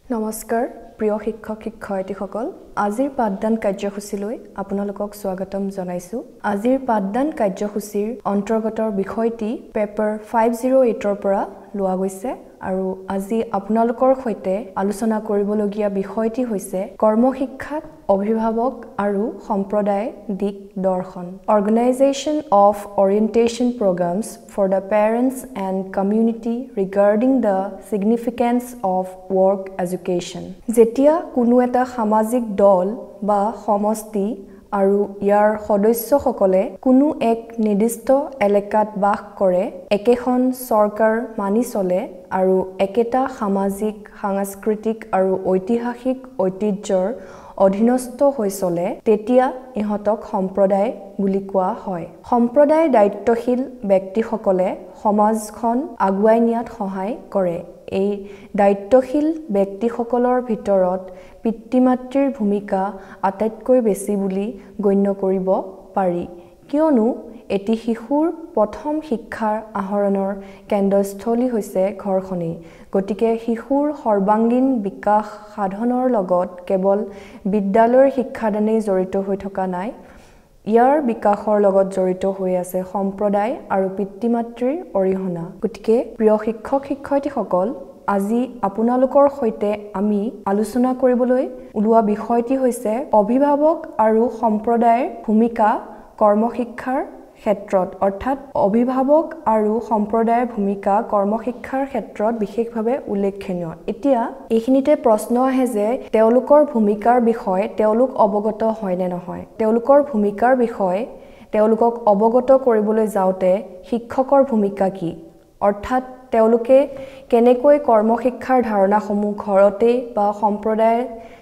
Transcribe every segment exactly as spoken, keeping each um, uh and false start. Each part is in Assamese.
নমস্কাৰ প্ৰিয় শিক্ষক শিক্ষয়িত্ৰীসকল আজিৰ পাঠদান কাৰ্যসূচীলৈ আপোনালোকক স্বাগতম জনাইছো আজিৰ পাঠদান কাৰ্যসূচীৰ অন্তৰ্গতৰ বিষয়টি পেপাৰ পাঁচ শূন্য আঠ ৰ পৰা লোৱা গৈছে আৰু আজি আপোনালোকৰ সৈতে আলোচনা কৰিবলগীয়া বিষয়টি হৈছে কৰ্মশিক্ষাত অভিভাৱক আৰু সম্প্ৰদায় দিক দৰ্শন Organization of Orientation Programs for the Parents and Community Regarding the Significance of Work Education যেতিয়া কোনো এটা সামাজিক দল বা সমষ্টি আৰু ইয়াৰ সদস্যসকলে কোনো এক নিৰ্দিষ্ট এলেকাত বাস কৰে একেখন চৰকাৰ মানি চলে আৰু একেটা সামাজিক সাংস্কৃতিক আৰু ঐতিহাসিক ঐতিহ্যৰ অধীনস্থ হৈ চলে তেতিয়া ইহঁতক সম্প্ৰদায় বুলি কোৱা হয় সম্প্ৰদায় দায়িত্বশীল ব্যক্তিসকলে সমাজখন আগুৱাই নিয়াত সহায় কৰে এই দায়িত্বশীল ব্যক্তিসকলৰ ভিতৰত পিতৃ-মাতৃৰ ভূমিকা আটাইতকৈ বেছি বুলি গণ্য কৰিব পাৰি কিয়নো এটি শিশুৰ প্ৰথম শিক্ষাৰ আহৰণৰ কেন্দ্ৰস্থলী হৈছে ঘৰখনেই গতিকে শিশুৰ সৰ্বাংগীন বিকাশ সাধনৰ লগত কেৱল বিদ্যালয়ৰ শিক্ষাদানেই জড়িত হৈ থকা নাই ইয়াৰ বিকাশৰ লগত জড়িত হৈ আছে সম্প্ৰদায় আৰু পিতৃ-মাতৃৰ অৰিহণা গতিকে প্ৰিয় শিক্ষক শিক্ষয়িত্ৰীসকল আজি আপোনালোকৰ সৈতে আমি আলোচনা কৰিবলৈ ওলোৱা বিষয়টি হৈছে অভিভাৱক আৰু সম্প্ৰদায়ৰ ভূমিকা কৰ্মশিক্ষাৰ ক্ষেত্ৰত অৰ্থাৎ অভিভাৱক আৰু সম্প্ৰদায়ৰ ভূমিকা কৰ্মশিক্ষাৰ ক্ষেত্ৰত বিশেষভাৱে উল্লেখনীয় এতিয়া এইখিনিতে প্ৰশ্ন আহে যে তেওঁলোকৰ ভূমিকাৰ বিষয়ে তেওঁলোক অৱগত হয় নে নহয় তেওঁলোকৰ ভূমিকাৰ বিষয়ে তেওঁলোকক অৱগত কৰিবলৈ যাওঁতে শিক্ষকৰ ভূমিকা কি অৰ্থাৎ তেওঁলোকে কেনেকৈ কৰ্মশিক্ষাৰ ধাৰণাসমূহ ঘৰতে বা সম্প্ৰদায়ৰ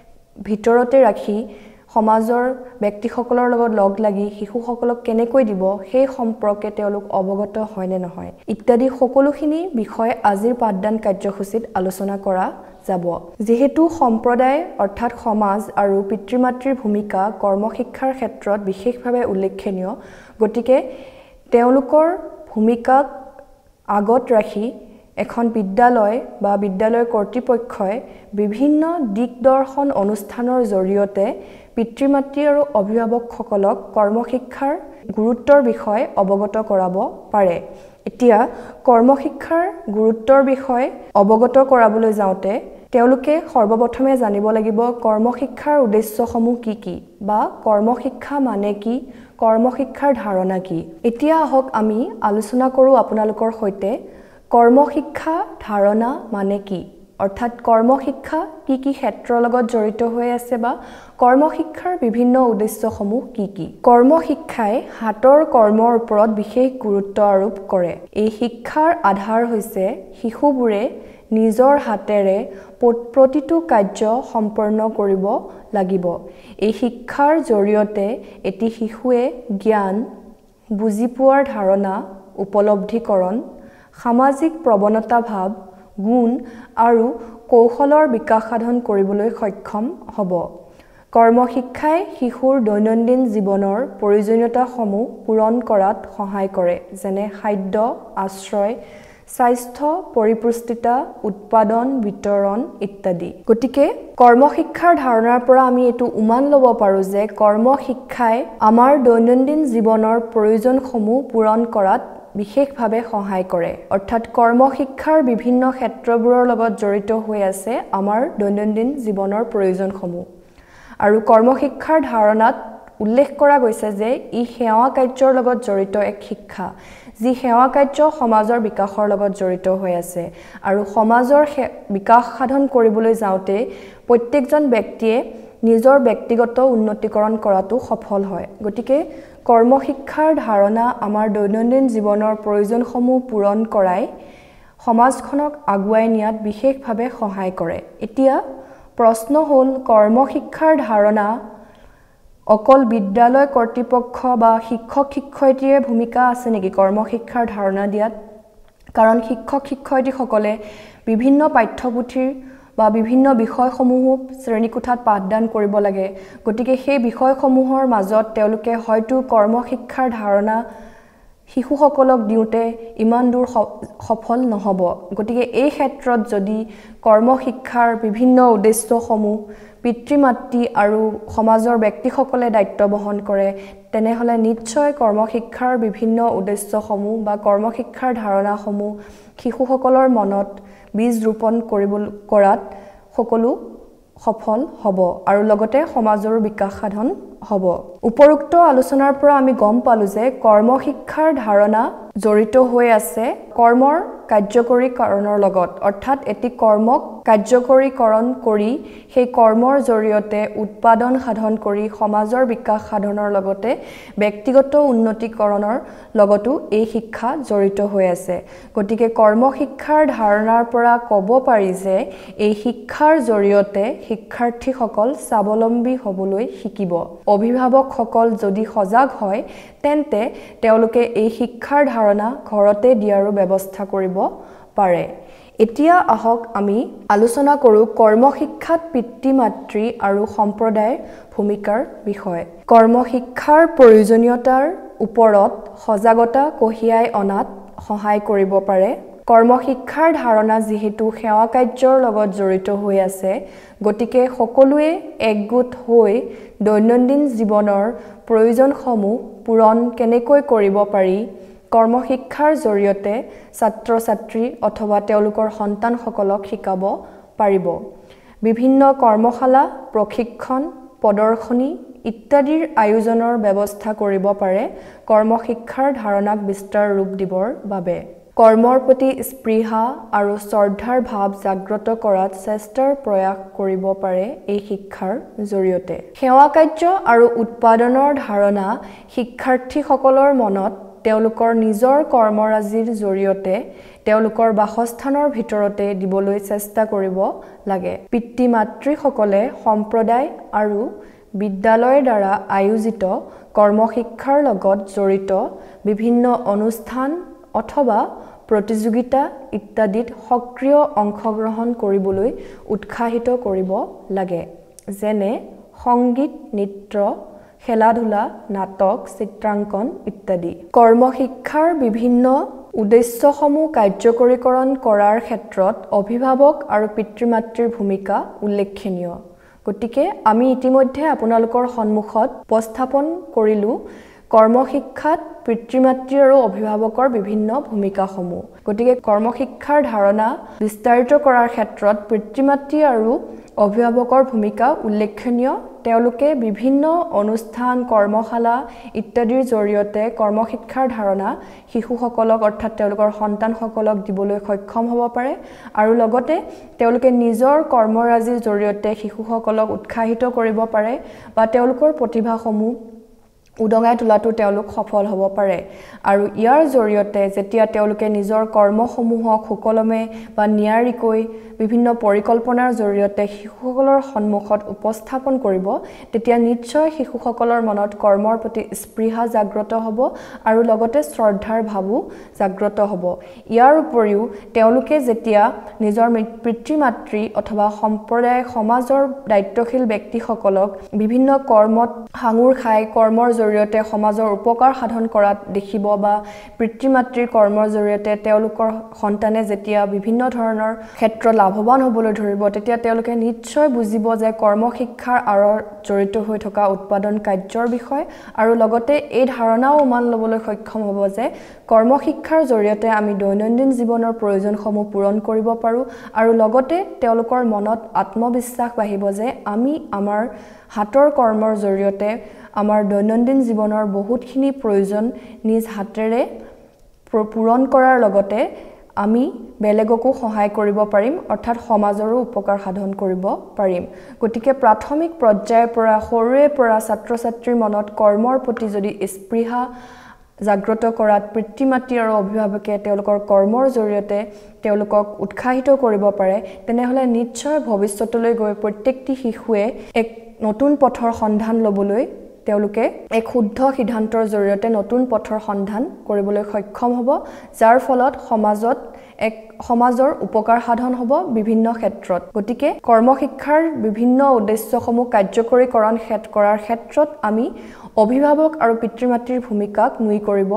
ভিতৰতে ৰাখি সমাজৰ ব্যক্তিসকলৰ লগত লগ লাগি শিশুসকলক কেনেকৈ দিব সেই সম্পৰ্কে তেওঁলোক অৱগত হয় নে নহয় ইত্যাদি সকলোখিনি বিষয় আজিৰ পাঠদান কাৰ্যসূচীত আলোচনা কৰা যাব যেহেতু সম্প্ৰদায় অৰ্থাৎ সমাজ আৰু পিতৃ-মাতৃৰ ভূমিকা কৰ্মশিক্ষাৰ ক্ষেত্ৰত বিশেষভাৱে উল্লেখনীয় গতিকে তেওঁলোকৰ ভূমিকাক আগত ৰাখি এখন বিদ্যালয় বা বিদ্যালয়ৰ কৰ্তৃপক্ষই বিভিন্ন দিক দৰ্শন অনুষ্ঠানৰ জৰিয়তে পিতৃ-মাতৃ আৰু অভিভাৱকসকলক কৰ্মশিক্ষাৰ গুৰুত্বৰ বিষয়ে অৱগত কৰাব পাৰে এতিয়া কৰ্মশিক্ষাৰ গুৰুত্বৰ বিষয়ে অৱগত কৰাবলৈ যাওঁতে তেওঁলোকে সৰ্বপ্ৰথমে জানিব লাগিব কৰ্মশিক্ষাৰ উদ্দেশ্যসমূহ কি কি বা কৰ্মশিক্ষা মানে কি কৰ্মশিক্ষাৰ ধাৰণা কি এতিয়া আহক আমি আলোচনা কৰোঁ আপোনালোকৰ সৈতে কৰ্মশিক্ষা ধাৰণা মানে কি অৰ্থাৎ কৰ্মশিক্ষা কি কি ক্ষেত্ৰৰ লগত জড়িত হৈ আছে বা কৰ্মশিক্ষাৰ বিভিন্ন উদ্দেশ্যসমূহ কি কি কৰ্মশিক্ষাই হাতৰ কৰ্মৰ ওপৰত বিশেষ গুৰুত্ব আৰোপ কৰে এই শিক্ষাৰ আধাৰ হৈছে শিশুবোৰে নিজৰ হাতেৰে প্ৰতিটো কাৰ্য সম্পন্ন কৰিব লাগিব এই শিক্ষাৰ জৰিয়তে এটি শিশুৱে জ্ঞান বুজি পোৱাৰ ধাৰণা উপলব্ধিকৰণ সামাজিক প্ৰৱণতা ভাৱ গুণ আৰু কৌশলৰ বিকাশ সাধন কৰিবলৈ সক্ষম হ'ব কৰ্মশিক্ষাই শিশুৰ দৈনন্দিন জীৱনৰ প্ৰয়োজনীয়তাসমূহ পূৰণ কৰাত সহায় কৰে যেনে খাদ্য আশ্ৰয় স্বাস্থ্য পৰিপুষ্টিতা উৎপাদন বিতৰণ ইত্যাদি গতিকে কৰ্মশিক্ষাৰ ধাৰণাৰ পৰা আমি এটো উমান ল'ব পাৰো যে কৰ্মশিক্ষাই আমাৰ দৈনন্দিন জীৱনৰ প্ৰয়োজনসমূহ পূৰণ কৰাত বিশেষভাৱে সহায় কৰে অৰ্থাৎ কৰ্মশিক্ষাৰ বিভিন্ন ক্ষেত্ৰবোৰৰ লগত জড়িত হৈ আছে আমাৰ দৈনন্দিন জীৱনৰ প্ৰয়োজনসমূহ আৰু কৰ্মশিক্ষাৰ ধাৰণাত উল্লেখ কৰা গৈছে যে ই সেৱা কাৰ্যৰ লগত জড়িত এক শিক্ষা যি সেৱা কাৰ্য সমাজৰ বিকাশৰ লগত জড়িত হৈ আছে আৰু সমাজৰ বিকাশ সাধন কৰিবলৈ যাওঁতে প্ৰত্যেকজন ব্যক্তিয়ে নিজৰ ব্যক্তিগত উন্নতিকৰণ কৰাটো সফল হয় গতিকে কৰ্মশিক্ষাৰ ধাৰণা আমাৰ দৈনন্দিন জীৱনৰ প্ৰয়োজনসমূহ পূৰণ কৰাই সমাজখনক আগুৱাই নিয়াত বিশেষভাৱে সহায় কৰে এতিয়া প্ৰশ্ন হ'ল কৰ্মশিক্ষাৰ ধাৰণা অকল বিদ্যালয় কৰ্তৃপক্ষ বা শিক্ষক শিক্ষয়িত্ৰীৰ ভূমিকা আছে নেকি কৰ্মশিক্ষাৰ ধাৰণা দিয়াত কাৰণ শিক্ষক শিক্ষয়িত্ৰীসকলে বিভিন্ন পাঠ্যপুথিৰ বা বিভিন্ন বিষয়সমূহ শ্ৰেণীকোঠাত পাঠদান কৰিব লাগে গতিকে সেই বিষয়সমূহৰ মাজত তেওঁলোকে হয়তো কৰ্মশিক্ষাৰ ধাৰণা শিশুসকলক দিওঁতে ইমান দূৰ সফল নহব গতিকে এই ক্ষেত্ৰত যদি কৰ্মশিক্ষাৰ বিভিন্ন উদ্দেশ্যসমূহ পিতৃ-মাতৃ আৰু সমাজৰ ব্যক্তিসকলে দায়িত্ব বহন কৰে তেনেহলে নিশ্চয় কৰ্মশিক্ষাৰ বিভিন্ন উদ্দেশ্যসমূহ বা কৰ্মশিক্ষাৰ ধাৰণাসমূহ শিশুসকলৰ মনত বীজ ৰোপণ কৰিব কৰাত সকলো সফল হ'ব আৰু লগতে সমাজৰ বিকাশ সাধন হ'ব উপৰোক্ত আলোচনাৰ পৰা আমি গম পালো যে কৰ্মশিক্ষাৰ ধাৰণা জড়িত হৈ আছে কৰ্মৰ কাৰ্যকৰীকৰণৰ লগত অৰ্থাৎ এটি কৰ্মক কাৰ্যকৰীকৰণ কৰি সেই কৰ্মৰ জৰিয়তে উৎপাদন সাধন কৰি সমাজৰ বিকাশ সাধনৰ লগতে ব্যক্তিগত উন্নতিকৰণৰ লগতো এই শিক্ষা জড়িত হৈ আছে গতিকে কৰ্মশিক্ষাৰ ধাৰণাৰ পৰা ক'ব পাৰি যে এই শিক্ষাৰ জৰিয়তে শিক্ষাৰ্থীসকল স্বাৱলম্বী হ'বলৈ শিকিব অভিভাৱকসকল যদি সজাগ হয় তেন্তে তেওঁলোকে এই শিক্ষাৰ ধাৰণা ঘৰতে দিয়াৰ ব্যৱস্থা কৰিব পাৰে এতিয়া আহক আমি আলোচনা কৰোঁ কৰ্মশিক্ষাত পিতৃ-মাতৃ আৰু সম্প্ৰদায়ৰ ভূমিকাৰ বিষয়ে কৰ্মশিক্ষাৰ প্ৰয়োজনীয়তাৰ ওপৰত সজাগতা কঢ়িয়াই অনাত সহায় কৰিব পাৰে কৰ্মশিক্ষাৰ ধাৰণা যেহেতু সেৱা কাৰ্যৰ লগত জড়িত হৈ আছে গতিকে সকলোৱে একগোট হৈ দৈনন্দিন জীৱনৰ প্ৰয়োজনসমূহ পূৰণ কেনেকৈ কৰিব পাৰি কৰ্মশিক্ষাৰ জৰিয়তে ছাত্ৰ-ছাত্ৰী অথবা তেওঁলোকৰ সন্তানসকলক শিকাব পাৰিব বিভিন্ন কৰ্মশালা প্ৰশিক্ষণ প্ৰদৰ্শনী ইত্যাদিৰ আয়োজনৰ ব্যৱস্থা কৰিব পাৰে কৰ্মশিক্ষাৰ ধাৰণাক বিস্তাৰ ৰূপ দিবৰ বাবে কৰ্মৰ প্ৰতি স্পৃহা আৰু শ্ৰদ্ধাৰ ভাৱ জাগ্ৰত কৰাত চেষ্টাৰ প্ৰয়াস কৰিব পাৰে এই শিক্ষাৰ জৰিয়তে সেৱা কাৰ্য আৰু উৎপাদনৰ ধাৰণা শিক্ষাৰ্থীসকলৰ মনত তেওঁলোকৰ নিজৰ কৰ্মৰাজিৰ জৰিয়তে তেওঁলোকৰ বাসস্থানৰ ভিতৰতে দিবলৈ চেষ্টা কৰিব লাগে পিতৃ-মাতৃসকলে সম্প্ৰদায় আৰু বিদ্যালয়ৰ দ্বাৰা আয়োজিত কৰ্মশিক্ষাৰ লগত জড়িত বিভিন্ন অনুষ্ঠান অথবা প্ৰতিযোগিতা ইত্যাদিত সক্ৰিয় অংশগ্ৰহণ কৰিবলৈ উৎসাহিত কৰিব লাগে যেনে সংগীত নৃত্য খেলা-ধূলা নাটক চিত্ৰাংকন ইত্যাদি কৰ্মশিক্ষাৰ বিভিন্ন উদ্দেশ্যসমূহ কাৰ্যকৰীকৰণ কৰাৰ ক্ষেত্ৰত অভিভাৱক আৰু পিতৃ-মাতৃৰ ভূমিকা উল্লেখনীয় গতিকে আমি ইতিমধ্যে আপোনালোকৰ সন্মুখত উপস্থাপন কৰিলো কৰ্মশিক্ষাত পিতৃ-মাতৃ আৰু অভিভাৱকৰ বিভিন্ন ভূমিকাসমূহ গতিকে কৰ্মশিক্ষাৰ ধাৰণা বিস্তাৰিত কৰাৰ ক্ষেত্ৰত পিতৃ-মাতৃ আৰু অভিভাৱকৰ ভূমিকা উল্লেখনীয় তেওঁলোকে বিভিন্ন অনুষ্ঠান কৰ্মশালা ইত্যাদিৰ জৰিয়তে কৰ্মশিক্ষাৰ ধাৰণা শিশুসকলক অৰ্থাৎ তেওঁলোকৰ সন্তানসকলক দিবলৈ সক্ষম হ'ব পাৰে আৰু লগতে তেওঁলোকে নিজৰ কৰ্মৰাজিৰ জৰিয়তে শিশুসকলক উৎসাহিত কৰিব পাৰে বা তেওঁলোকৰ প্ৰতিভাসমূহ উদঙাই তোলাটো তেওঁলোক সফল হ'ব পাৰে আৰু ইয়াৰ জৰিয়তে যেতিয়া তেওঁলোকে নিজৰ কৰ্মসমূহক সুকলমে বা নিয়াৰিকৈ বিভিন্ন পৰিকল্পনাৰ জৰিয়তে শিশুসকলৰ সন্মুখত উপস্থাপন কৰিব তেতিয়া নিশ্চয় শিশুসকলৰ মনত কৰ্মৰ প্ৰতি স্পৃহা জাগ্ৰত হ'ব আৰু লগতে শ্ৰদ্ধাৰ ভাৱো জাগ্ৰত হ'ব ইয়াৰ উপৰিও তেওঁলোকে যেতিয়া নিজৰ পিতৃ-মাতৃ অথবা সম্প্ৰদায় সমাজৰ দায়িত্বশীল ব্যক্তিসকলক বিভিন্ন কৰ্মত সাঙুৰ খাই কৰ্মৰ জৰিয়তে সমাজৰ উপকাৰ সাধন কৰাত দেখিব বা পিতৃ-মাতৃৰ কৰ্মৰ জৰিয়তে তেওঁলোকৰ সন্তানে যেতিয়া বিভিন্ন ধৰণৰ ক্ষেত্ৰত লাভৱান হ'বলৈ ধৰিব তেতিয়া তেওঁলোকে নিশ্চয় বুজিব যে কৰ্মশিক্ষাৰ আঁৰত জড়িত হৈ থকা উৎপাদন কাৰ্যৰ বিষয় আৰু লগতে এই ধাৰণাও মান ল'বলৈ সক্ষম হ'ব যে কৰ্মশিক্ষাৰ জৰিয়তে আমি দৈনন্দিন জীৱনৰ প্ৰয়োজনসমূহ পূৰণ কৰিব পাৰোঁ আৰু লগতে তেওঁলোকৰ মনত আত্মবিশ্বাস বাঢ়িব যে আমি আমাৰ হাতৰ কৰ্মৰ জৰিয়তে আমাৰ দৈনন্দিন জীৱনৰ বহুতখিনি প্ৰয়োজন নিজ হাতেৰে পূৰণ কৰাৰ লগতে আমি বেলেগকো সহায় কৰিব পাৰিম অৰ্থাৎ সমাজৰো উপকাৰ সাধন কৰিব পাৰিম গতিকে প্ৰাথমিক পৰ্যায়ৰ পৰা সৰুৰে পৰা ছাত্ৰ-ছাত্ৰীৰ মনত কৰ্মৰ প্ৰতি যদি স্পৃহা জাগ্ৰত কৰাত পিতৃ-মাতৃ আৰু অভিভাৱকে তেওঁলোকৰ কৰ্মৰ জৰিয়তে তেওঁলোকক উৎসাহিত কৰিব পাৰে তেনেহলে নিশ্চয় ভৱিষ্যতলৈ গৈ প্ৰত্যেকটি শিশুৱে এক নতুন পথৰ সন্ধান ল'বলৈ তেওঁলোকে এক শুদ্ধ সিদ্ধান্তৰ জৰিয়তে নতুন পথৰ সন্ধান কৰিবলৈ সক্ষম হ'ব যাৰ ফলত সমাজত এক সমাজৰ উপকাৰ সাধন হ'ব বিভিন্ন ক্ষেত্ৰত গতিকে কৰ্মশিক্ষাৰ বিভিন্ন উদ্দেশ্যসমূহ কাৰ্যকৰীকৰণ কৰাৰ ক্ষেত্ৰত আমি অভিভাৱক আৰু পিতৃ-মাতৃৰ ভূমিকাক নুই কৰিব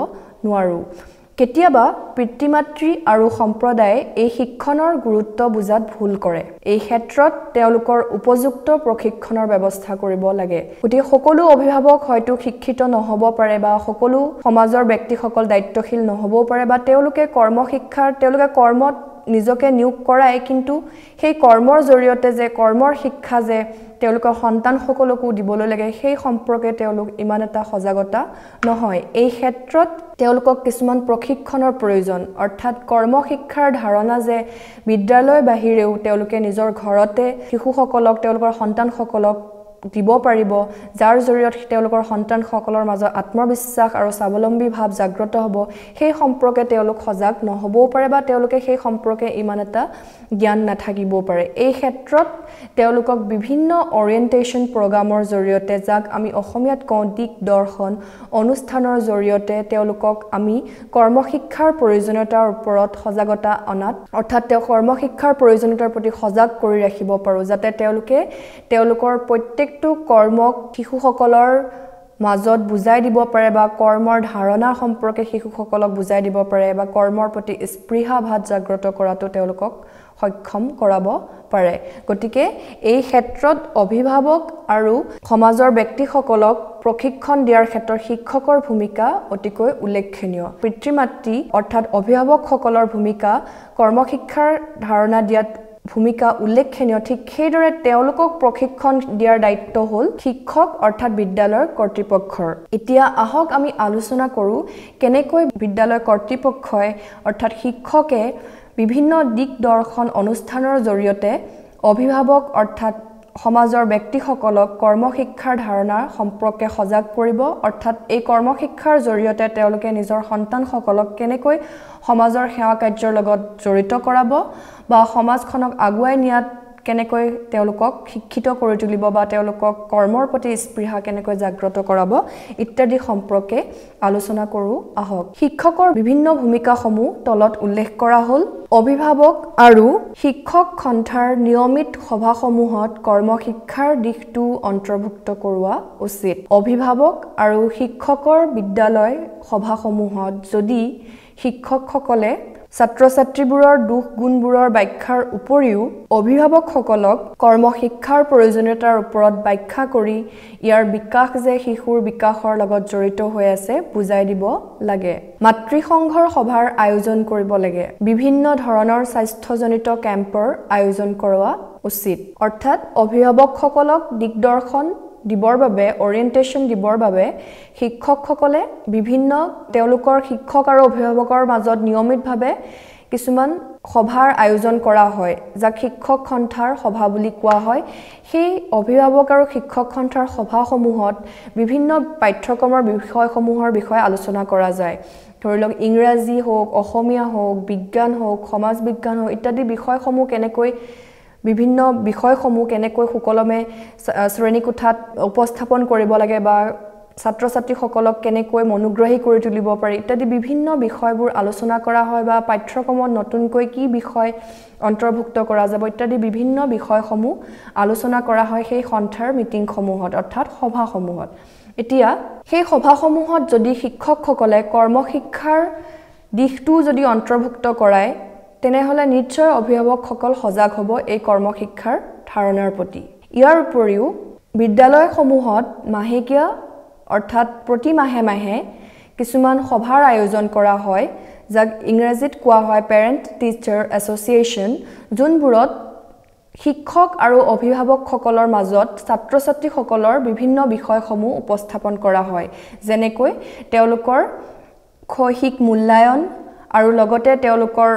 নোৱাৰো কেতিয়াবা পিতৃ-মাতৃ আৰু সম্প্ৰদায়ে এই শিক্ষণৰ গুৰুত্ব বুজাত ভুল কৰে এই ক্ষেত্ৰত তেওঁলোকৰ উপযুক্ত প্ৰশিক্ষণৰ ব্যৱস্থা কৰিব লাগে গতিকে সকলো অভিভাৱক হয়তো শিক্ষিত নহব পাৰে বা সকলো সমাজৰ ব্যক্তিসকল দায়িত্বশীল নহবও পাৰে বা তেওঁলোকে কৰ্ম শিক্ষাৰ তেওঁলোকে কৰ্মত নিজকে নিয়োগ কৰায় কিন্তু সেই কৰ্মৰ জৰিয়তে যে কৰ্মৰ শিক্ষা যে তেওঁলোকৰ সন্তান সকলকো দিবলৈ লাগে সেই সম্পৰ্কে তেওঁলোক ইমান এটা সজাগতা নহয় এই ক্ষেত্ৰত তেওঁলোকক কিছুমান প্ৰশিক্ষণৰ প্ৰয়োজন অৰ্থাৎ কৰ্ম শিক্ষাৰ ধাৰণা যে বিদ্যালয় বাহিৰেও তেওঁলোকে নিজৰ ঘৰতে শিশুসকলক তেওঁলোকৰ সন্তানসকলক দিব পাৰিব যাৰ জৰিয়তে তেওঁলোকৰ সন্তানসকলৰ মাজত আত্মবিশ্বাস আৰু স্বাৱলম্বী ভাৱ জাগ্ৰত হ'ব সেই সম্পৰ্কে তেওঁলোক সজাগ নহবও পাৰে বা তেওঁলোকে সেই সম্পৰ্কে ইমান এটা জ্ঞান নাথাকিবও পাৰে এই ক্ষেত্ৰত তেওঁলোকক বিভিন্ন অৰিয়েন্টেশন প্ৰগ্ৰামৰ জৰিয়তে যাক আমি অসমীয়াত কওঁ দিক দৰ্শন অনুষ্ঠানৰ জৰিয়তে তেওঁলোকক আমি কৰ্মশিক্ষাৰ প্ৰয়োজনীয়তাৰ ওপৰত সজাগতা অনাত অৰ্থাৎ তেওঁ কৰ্মশিক্ষাৰ প্ৰয়োজনীয়তাৰ প্ৰতি সজাগ কৰি ৰাখিব পাৰো যাতে তেওঁলোকে তেওঁলোকৰ প্ৰত্যেক তো কৰ্মক শিশুসকলৰ মাজত বুজাই দিব পাৰে বা কৰ্মৰ ধাৰণা সম্পৰ্কে শিশুসকলক বুজাই দিব পাৰে বা কৰ্মৰ প্ৰতি স্পৃহা ভাৱ জাগ্ৰত কৰাটো তেওঁলোকক সক্ষম কৰাব পাৰে গতিকে এই ক্ষেত্ৰত অভিভাৱক আৰু সমাজৰ ব্যক্তিসকলক প্ৰশিক্ষণ দিয়াৰ ক্ষেত্ৰত শিক্ষকৰ ভূমিকা অতিকৈ উল্লেখনীয় পিতৃ-মাতৃ অৰ্থাৎ অভিভাৱকসকলৰ ভূমিকা কৰ্মশিক্ষাৰ ধাৰণা দিয়াত ভূমিকা উল্লেখনীয় ঠিক সেইদৰে তেওঁলোকক প্ৰশিক্ষণ দিয়াৰ দায়িত্ব হ'ল শিক্ষক অৰ্থাৎ বিদ্যালয়ৰ কৰ্তৃপক্ষৰ এতিয়া আহক আমি আলোচনা কৰো কেনেকৈ বিদ্যালয় কৰ্তৃপক্ষই অৰ্থাৎ শিক্ষকে বিভিন্ন দিক দৰ্শন অনুষ্ঠানৰ জৰিয়তে অভিভাৱক অৰ্থাৎ সমাজৰ ব্যক্তিসকলক কৰ্মশিক্ষাৰ ধাৰণা সম্পৰ্কে সজাগ কৰিব অৰ্থাৎ এই কৰ্মশিক্ষাৰ জৰিয়তে তেওঁলোকে নিজৰ সন্তানসকলক কেনেকৈ সমাজৰ সেৱা কাৰ্যৰ লগত জড়িত কৰাব বা সমাজখনক আগুৱাই নিয়াত কেনেকৈ তেওঁলোকক শিক্ষিত কৰি তুলিব বা তেওঁলোকক কৰ্মৰ প্ৰতি স্পৃহা কেনেকৈ জাগ্ৰত কৰাব ইত্যাদি সম্পৰ্কে আলোচনা কৰো আহক শিক্ষকৰ বিভিন্ন ভূমিকাসমূহ তলত উল্লেখ কৰা হ'ল অভিভাৱক আৰু শিক্ষক সন্থাৰ নিয়মিত সভাসমূহত কৰ্মশিক্ষাৰ দিশটো অন্তৰ্ভুক্ত কৰোৱা উচিত অভিভাৱক আৰু শিক্ষকৰ বিদ্যালয় সভাসমূহত যদি শিক্ষকসকলে ছাত্ৰ-ছাত্ৰীবোৰৰ দুখ গুণবোৰৰ ব্যাখ্যাৰ উপৰিও অভিভাৱকসকলক কৰ্মশিক্ষাৰ প্ৰয়োজনীয়তাৰ ওপৰত ব্যাখ্যা কৰি ইয়াৰ বিকাশ যে শিশুৰ বিকাশৰ লগত জড়িত হৈ আছে বুজাই দিব লাগে মাতৃসংঘৰ সভাৰ আয়োজন কৰিব লাগে বিভিন্ন ধৰণৰ স্বাস্থ্যজনিত কেম্পৰ আয়োজন কৰোৱা উচিত অৰ্থাৎ অভিভাৱকসকলক দিগদৰ্শন দিবৰ বাবে অৰিয়েন্টেশন দিবৰ বাবে শিক্ষকসকলে বিভিন্ন তেওঁলোকৰ শিক্ষক আৰু অভিভাৱকৰ মাজত নিয়মিতভাৱে কিছুমান সভাৰ আয়োজন কৰা হয় যাক শিক্ষক সন্থাৰ সভা বুলি কোৱা হয় সেই অভিভাৱক আৰু শিক্ষক সন্থাৰ সভাসমূহত বিভিন্ন পাঠ্যক্ৰমৰ বিষয়সমূহৰ বিষয়ে আলোচনা কৰা যায় ধৰি লওক ইংৰাজী হোক অসমীয়া হোক বিজ্ঞান হোক সমাজ বিজ্ঞান হোক ইত্যাদি বিষয়সমূহ কেনেকৈ বিভিন্ন বিষয়সমূহ কেনেকৈ সুকলমে শ্ৰেণীকোঠাত উপস্থাপন কৰিব লাগে বা ছাত্ৰ-ছাত্ৰীসকলক কেনেকৈ মনোগ্ৰাহী কৰি তুলিব পাৰি ইত্যাদি বিভিন্ন বিষয়বোৰ আলোচনা কৰা হয় বা পাঠ্যক্ৰমত নতুনকৈ কি বিষয় অন্তৰ্ভুক্ত কৰা যাব ইত্যাদি বিভিন্ন বিষয়সমূহ আলোচনা কৰা হয় সেই সন্থাৰ মিটিংসমূহত অৰ্থাৎ সভাসমূহত এতিয়া সেই সভাসমূহত যদি শিক্ষকসকলে কৰ্মশিক্ষাৰ দিশটো যদি অন্তৰ্ভুক্ত কৰায় তেনেহলে নিশ্চয় অভিভাৱকসকল সজাগ হ'ব এই কৰ্মশিক্ষাৰ ধাৰণাৰ প্ৰতি ইয়াৰ উপৰিও বিদ্যালয়সমূহত মাহেকীয়া অৰ্থাৎ প্ৰতি মাহে মাহে কিছুমান সভাৰ আয়োজন কৰা হয় যাক ইংৰাজীত কোৱা হয় পেৰেণ্ট টিচাৰ এছ'চিয়েশ্যন যোনবোৰত শিক্ষক আৰু অভিভাৱকসকলৰ মাজত ছাত্ৰ-ছাত্ৰীসকলৰ বিভিন্ন বিষয়সমূহ উপস্থাপন কৰা হয় যেনেকৈ তেওঁলোকৰ শৈক্ষিক মূল্যায়ন আৰু লগতে তেওঁলোকৰ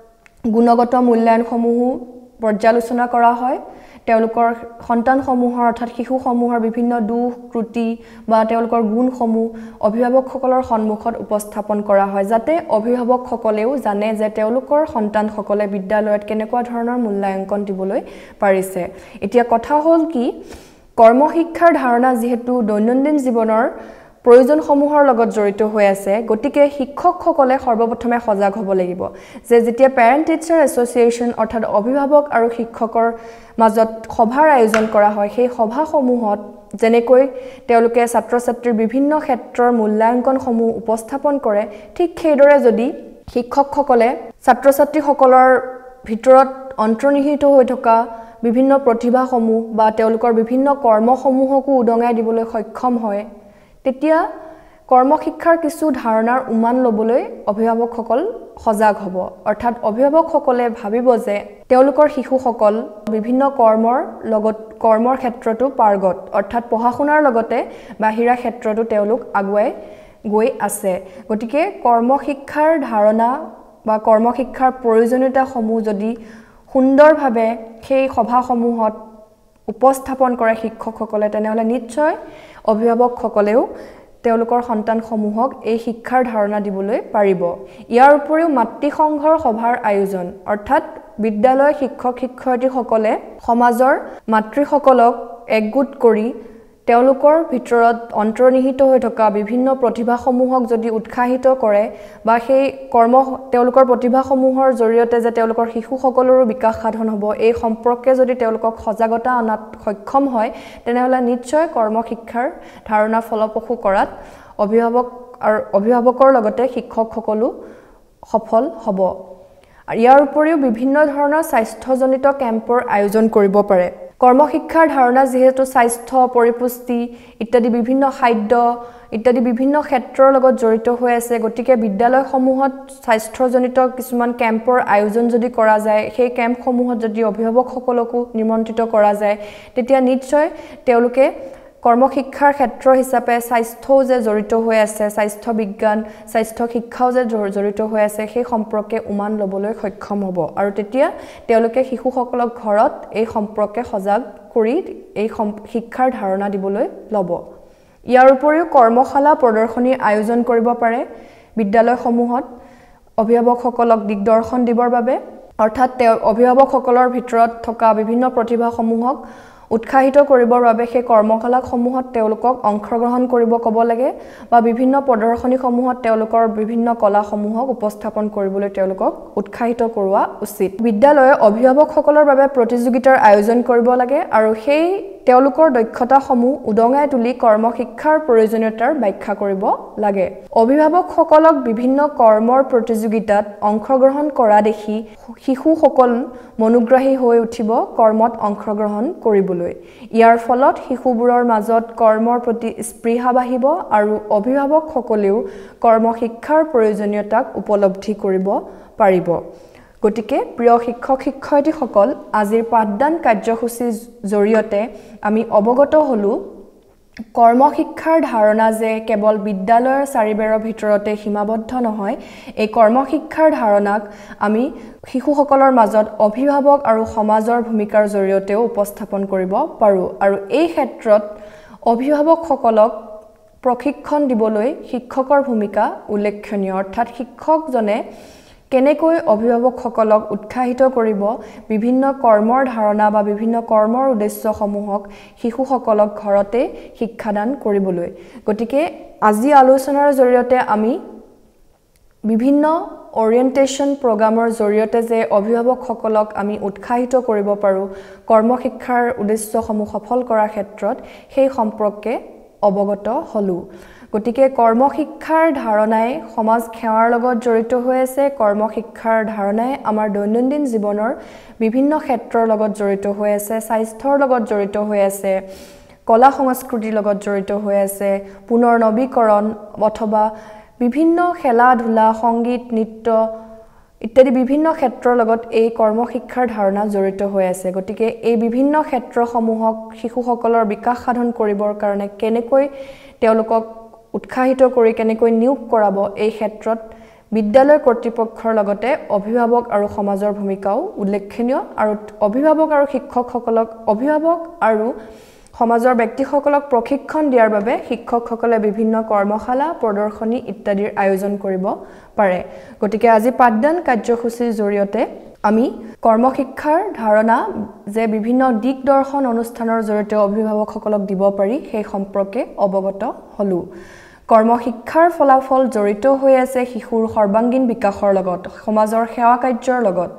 গুণগত মূল্যায়নসমূহো পৰ্যালোচনা কৰা হয় তেওঁলোকৰ সন্তানসমূহৰ অৰ্থাৎ শিশুসমূহৰ বিভিন্ন দুখ ত্ৰুটি বা তেওঁলোকৰ গুণসমূহ অভিভাৱকসকলৰ সন্মুখত উপস্থাপন কৰা হয় যাতে অভিভাৱকসকলেও জানে যে তেওঁলোকৰ সন্তানসকলে বিদ্যালয়ত কেনেকুৱা ধৰণৰ মূল্যাংকন দিবলৈ পাৰিছে এতিয়া কথা হ'ল কি কৰ্মশিক্ষাৰ ধাৰণা যিহেতু দৈনন্দিন জীৱনৰ প্ৰয়োজনসমূহৰ লগত জড়িত হৈ আছে গতিকে শিক্ষকসকলে সৰ্বপ্ৰথমে সজাগ হ'ব লাগিব যে যেতিয়া পেৰেণ্ট টিচাৰ এছ'চিয়েশ্যন অৰ্থাৎ অভিভাৱক আৰু শিক্ষকৰ মাজত সভাৰ আয়োজন কৰা হয় সেই সভাসমূহত যেনেকৈ তেওঁলোকে ছাত্ৰ ছাত্ৰীৰ বিভিন্ন ক্ষেত্ৰৰ মূল্যাংকনসমূহ উপস্থাপন কৰে ঠিক সেইদৰে যদি শিক্ষকসকলে ছাত্ৰ ছাত্ৰীসকলৰ ভিতৰত অন্তৰ্নিহিত হৈ থকা বিভিন্ন প্ৰতিভাসমূহ বা তেওঁলোকৰ বিভিন্ন কৰ্মসমূহকো উদঙাই দিবলৈ সক্ষম হয় তেতিয়া কৰ্মশিক্ষাৰ কিছু ধাৰণাৰ উমান ল'বলৈ অভিভাৱকসকল সজাগ হ'ব অৰ্থাৎ অভিভাৱকসকলে ভাবিব যে তেওঁলোকৰ শিশুসকল বিভিন্ন কৰ্মৰ লগত কৰ্মৰ ক্ষেত্ৰতো পাৰ্গত অৰ্থাৎ পঢ়া-শুনাৰ লগতে বাহিৰা ক্ষেত্ৰতো তেওঁলোক আগুৱাই গৈ আছে গতিকে কৰ্মশিক্ষাৰ ধাৰণা বা কৰ্মশিক্ষাৰ প্ৰয়োজনীয়তাসমূহ যদি সুন্দৰভাৱে সেই সভাসমূহত উপস্থাপন কৰে শিক্ষকসকলে তেনেহলে নিশ্চয় অভিভাৱকসকলেও তেওঁলোকৰ সন্তানসমূহক এই শিক্ষাৰ ধাৰণা দিবলৈ পাৰিব ইয়াৰ উপৰিও মাতৃ সংঘৰ সভাৰ আয়োজন অৰ্থাৎ বিদ্যালয় শিক্ষক শিক্ষয়িত্ৰীসকলে সমাজৰ মাতৃসকলক একগোট কৰি তেওঁলোকৰ ভিতৰত অন্তৰ্নিহিত হৈ থকা বিভিন্ন প্ৰতিভাসমূহক যদি উৎসাহিত কৰে বা সেই কৰ্ম তেওঁলোকৰ প্ৰতিভাসমূহৰ জৰিয়তে যে তেওঁলোকৰ শিশুসকলৰো বিকাশ সাধন হ'ব এই সম্পৰ্কে যদি তেওঁলোকক সজাগতা অনাত সক্ষম হয় তেনেহলে নিশ্চয় কৰ্মশিক্ষাৰ ধাৰণা ফলপ্ৰসূ কৰাত অভিভাৱক আৰু অভিভাৱকৰ লগতে শিক্ষকসকলো সফল হ'ব আৰু ইয়াৰ উপৰিও বিভিন্ন ধৰণৰ স্বাস্থ্যজনিত কেম্পৰ আয়োজন কৰিব পাৰে কৰ্মশিক্ষাৰ ধাৰণা যেহেতু স্বাস্থ্য পৰিপুষ্টি ইত্যাদি বিভিন্ন খাদ্য ইত্যাদি বিভিন্ন ক্ষেত্ৰৰ লগত জড়িত হৈ আছে গতিকে বিদ্যালয়সমূহত স্বাস্থ্যজনিত কিছুমান কেম্পৰ আয়োজন যদি কৰা যায় সেই কেম্পসমূহত যদি অভিভাৱকসকলকো নিমন্ত্ৰিত কৰা যায় তেতিয়া নিশ্চয় তেওঁলোকে কৰ্মশিক্ষাৰ ক্ষেত্ৰ হিচাপে স্বাস্থ্যও যে জড়িত হৈ আছে স্বাস্থ্য বিজ্ঞান স্বাস্থ্য শিক্ষাও যে জড়িত হৈ আছে সেই সম্পৰ্কে উমান ল'বলৈ সক্ষম হ'ব আৰু তেতিয়া তেওঁলোকে শিশুসকলক ঘৰত এই সম্পৰ্কে সজাগ কৰি এই শিক্ষাৰ ধাৰণা দিবলৈ ল'ব ইয়াৰ উপৰিও কৰ্মশালা প্ৰদৰ্শনীৰ আয়োজন কৰিব পাৰে বিদ্যালয়সমূহত অভিভাৱকসকলক দিগদৰ্শন দিবৰ বাবে অৰ্থাৎ তেওঁ অভিভাৱকসকলৰ ভিতৰত থকা বিভিন্ন প্ৰতিভাসমূহক উৎসাহিত কৰিবৰ বাবে সেই কৰ্মশালাসমূহত তেওঁলোকক অংশগ্ৰহণ কৰিব ক'ব লাগে বা বিভিন্ন প্ৰদৰ্শনীসমূহত তেওঁলোকৰ বিভিন্ন কলাসমূহক উপস্থাপন কৰিবলৈ তেওঁলোকক উৎসাহিত কৰোৱা উচিত বিদ্যালয়ে অভিভাৱকসকলৰ বাবে প্ৰতিযোগিতাৰ আয়োজন কৰিব লাগে আৰু সেই তেওঁলোকৰ দক্ষতাসমূহ উদঙাই তুলি কৰ্মশিক্ষাৰ প্ৰয়োজনীয়তাৰ ব্যাখ্যা কৰিব লাগে অভিভাৱকসকলক বিভিন্ন কৰ্মৰ প্ৰতিযোগিতাত অংশগ্ৰহণ কৰা দেখি শিশুসকল মনোগ্ৰাহী হৈ উঠিব কৰ্মত অংশগ্ৰহণ কৰিবলৈ ইয়াৰ ফলত শিশুবোৰৰ মাজত কৰ্মৰ প্ৰতি স্পৃহা বাঢ়িব আৰু অভিভাৱকসকলেও কৰ্মশিক্ষাৰ প্ৰয়োজনীয়তাক উপলব্ধি কৰিব পাৰিব গতিকে প্ৰিয় শিক্ষক শিক্ষয়িত্ৰীসকল আজিৰ পাঠদান কাৰ্যসূচীৰ জৰিয়তে আমি অৱগত হলো কৰ্মশিক্ষাৰ ধাৰণা যে কেৱল বিদ্যালয়ৰ চাৰিবেৰৰ ভিতৰতে সীমাবদ্ধ নহয় এই কৰ্মশিক্ষাৰ ধাৰণাক আমি শিশুসকলৰ মাজত অভিভাৱক আৰু সমাজৰ ভূমিকাৰ জৰিয়তেও উপস্থাপন কৰিব পাৰোঁ আৰু এই ক্ষেত্ৰত অভিভাৱকসকলক প্ৰশিক্ষণ দিবলৈ শিক্ষকৰ ভূমিকা উল্লেখনীয় অৰ্থাৎ শিক্ষকজনে কেনেকৈ অভিভাৱকসকলক উৎসাহিত কৰিব বিভিন্ন কৰ্মৰ ধাৰণা বা বিভিন্ন কৰ্মৰ উদ্দেশ্যসমূহক শিশুসকলক ঘৰতে শিক্ষাদান কৰিবলৈ গতিকে আজি আলোচনাৰ জৰিয়তে আমি বিভিন্ন অৰিয়েণ্টেশ্যন প্ৰগ্ৰামৰ জৰিয়তে যে অভিভাৱকসকলক আমি উৎসাহিত কৰিব পাৰোঁ কৰ্মশিক্ষাৰ উদ্দেশ্যসমূহ সফল কৰাৰ ক্ষেত্ৰত সেই সম্পৰ্কে অৱগত হলোঁ গতিকে কৰ্মশিক্ষাৰ ধাৰণাই সমাজ সেৱাৰ লগত জড়িত হৈ আছে কৰ্মশিক্ষাৰ ধাৰণাই আমাৰ দৈনন্দিন জীৱনৰ বিভিন্ন ক্ষেত্ৰৰ লগত জড়িত হৈ আছে স্বাস্থ্যৰ লগত জড়িত হৈ আছে কলা সংস্কৃতিৰ লগত জড়িত হৈ আছে পুনৰ নৱীকৰণ অথবা বিভিন্ন খেলা ধূলা সংগীত নৃত্য ইত্যাদি বিভিন্ন ক্ষেত্ৰৰ লগত এই কৰ্মশিক্ষাৰ ধাৰণা জড়িত হৈ আছে গতিকে এই বিভিন্ন ক্ষেত্ৰসমূহক শিশুসকলৰ বিকাশ সাধন কৰিবৰ কাৰণে কেনেকৈ তেওঁলোকক উৎসাহিত কৰি কেনেকৈ নিয়োগ কৰাব এই ক্ষেত্ৰত বিদ্যালয় কৰ্তৃপক্ষৰ লগতে অভিভাৱক আৰু সমাজৰ ভূমিকাও উল্লেখনীয় আৰু অভিভাৱক আৰু শিক্ষকসকলক অভিভাৱক আৰু সমাজৰ ব্যক্তিসকলক প্ৰশিক্ষণ দিয়াৰ বাবে শিক্ষকসকলে বিভিন্ন কৰ্মশালা প্ৰদৰ্শনী ইত্যাদিৰ আয়োজন কৰিব পাৰে গতিকে আজি পাঠদান কাৰ্যসূচীৰ জৰিয়তে আমি কৰ্মশিক্ষাৰ ধাৰণা যে বিভিন্ন দিক দৰ্শন অনুষ্ঠানৰ জৰিয়তে অভিভাৱকসকলক দিব পাৰি সেই সম্পৰ্কে অৱগত হলোঁ কৰ্মশিক্ষাৰ ফলাফল জড়িত হৈ আছে শিশুৰ সৰ্বাংগীন বিকাশৰ লগত সমাজৰ সেৱা কাৰ্যৰ লগত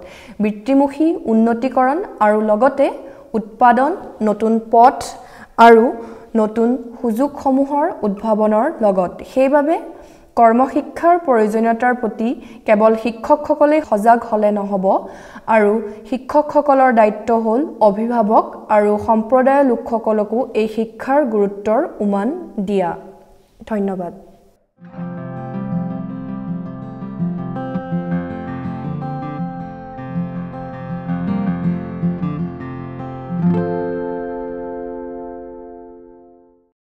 বৃত্তিমুখী উন্নতিকৰণ আৰু লগতে উৎপাদন নতুন পথ আৰু নতুন সুযোগসমূহৰ উদ্ভাৱনৰ লগত সেইবাবে কৰ্মশিক্ষাৰ প্ৰয়োজনীয়তাৰ প্ৰতি কেৱল শিক্ষকসকলে সজাগ হলে নহব আৰু শিক্ষকসকলৰ দায়িত্ব হ'ল অভিভাৱক আৰু সম্প্ৰদায়ৰ লোকসকলকো এই শিক্ষাৰ গুৰুত্বৰ উমান দিয়া ধন্যবাদ